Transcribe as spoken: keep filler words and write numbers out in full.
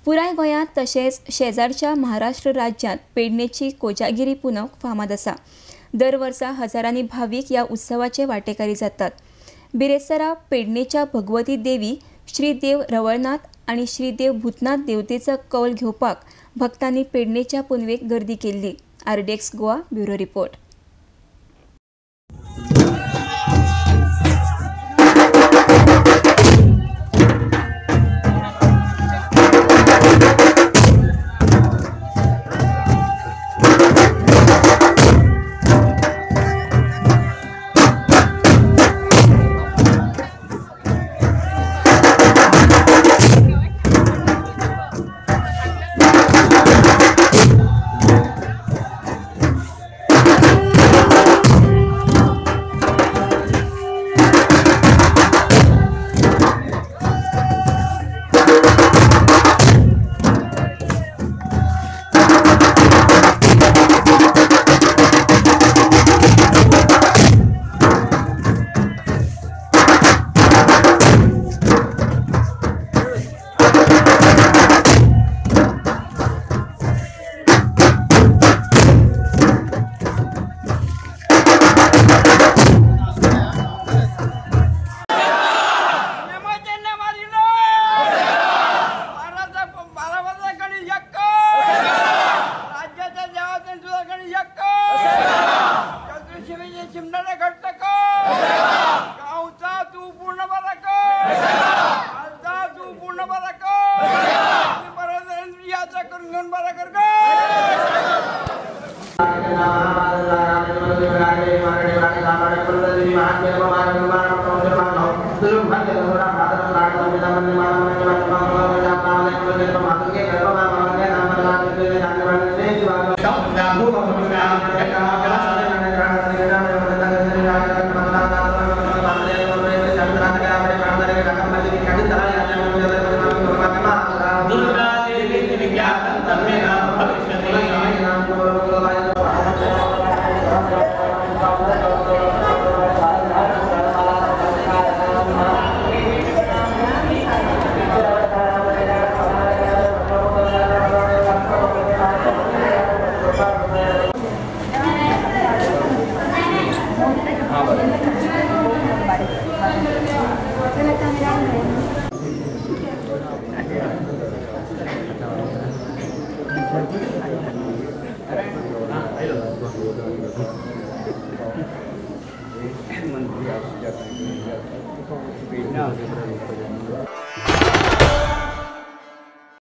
पुराय गोंयांत तशेंच शेजारच्या महाराष्ट्र राज्यांत पेडणेची कोजागिरी पुनव फामाद आसा। दर वर्सा हजारांनी भाविक ह्या उत्सवाचे वांटेकारी जातात। बिरेस्तारा पेडणेच्या भगवती देवी श्री देव रवळनाथ आनी श्री देव भूतनाथ देवतेचो कौल घेवपाक भक्तांनी पेडणेच्या पुनवेक गर्दी केल्ली। RDX Goa bureau report.